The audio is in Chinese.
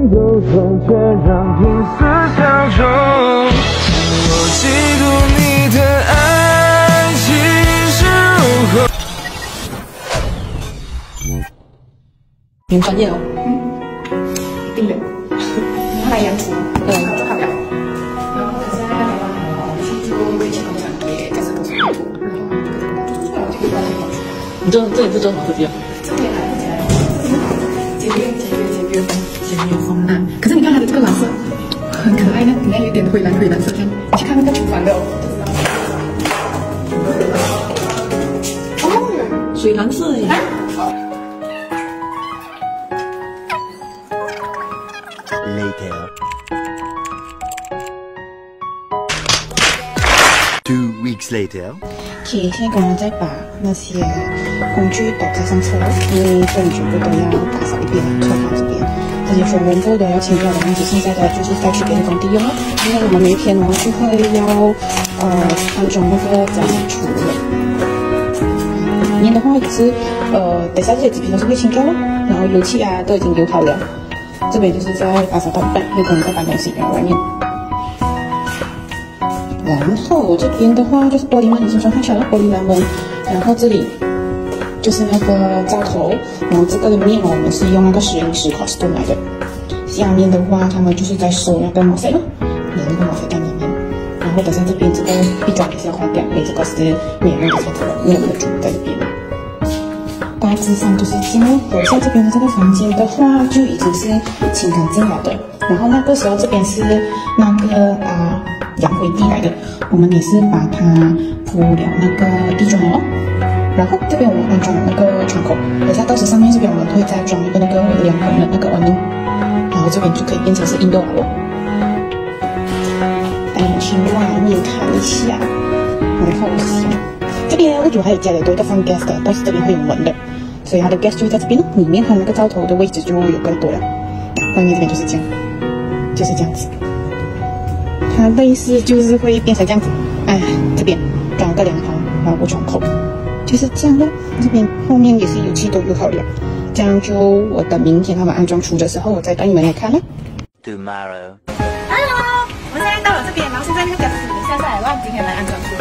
就算却让频丝相中。我嫉妒你的爱情是如何。 很专业哦。 一定的。你要来养猪，就好了。然后可是要来去做微信工厂也在这个程度，然后就可以把它搞出来。 你这里是做什么设计啊？ 这边来不及来，节约风啊！可是你看它的这个蓝色很可爱呢，里面有一点灰蓝色这样。你去看那个厨房的哦。哦， 水蓝色耶。 Later. 2 weeks later. OK， 现在我们再把那些工具倒在上车，因为这里全部都要打扫一遍，客房这边这些全部都要清掉的，然后剩下的就是再去别的工地用。因为我们每天我们就会要安装那个家里厨了。里面的话也是等下这些纸皮都是会清掉了，然后油漆啊都已经油好了。这边就是在打扫到一半，有可能在搬东西在外面。然后这边的话就是玻璃门已经装上去了，玻璃栏门。然后这里就是那个灶头，然后这个的面我们是用那个10/10 Costco 来的。下面的话他们就是在收那个毛塞了，连那个毛塞在里面。然后等下这边这个壁砖也是要换掉，因为这个是没有用的材质了，没有的猪在这边。大致上就是这样。楼下这边的这个房间的话就已经是清干净了的。然后那个时候这边是那个洋灰地来的，我们也是把它铺了那个地砖了。然后这边我们安装了那个窗口，等下到时上面这边我们会再装一个那个2门的那个awning，然后这边就可以变成是indoor了。带你去外面看一下，然后这边屋主还有加了多一个放 gas 的，但是这边会有门的，所以它的 gas 就在这边，里面它那个灶头的位置就有更多了。外面这边就是这样，就是这样子。它类似就是会变成这样子，这边装个2行，然后窗口，就是这样的。这边后面也是油漆都油好了，这样就我等明天他们安装出的时候，我再带你们来看了。 Tomorrow. Hello， 我们现在到了这边，然后现在那个家是你们下来了，今天来安装出。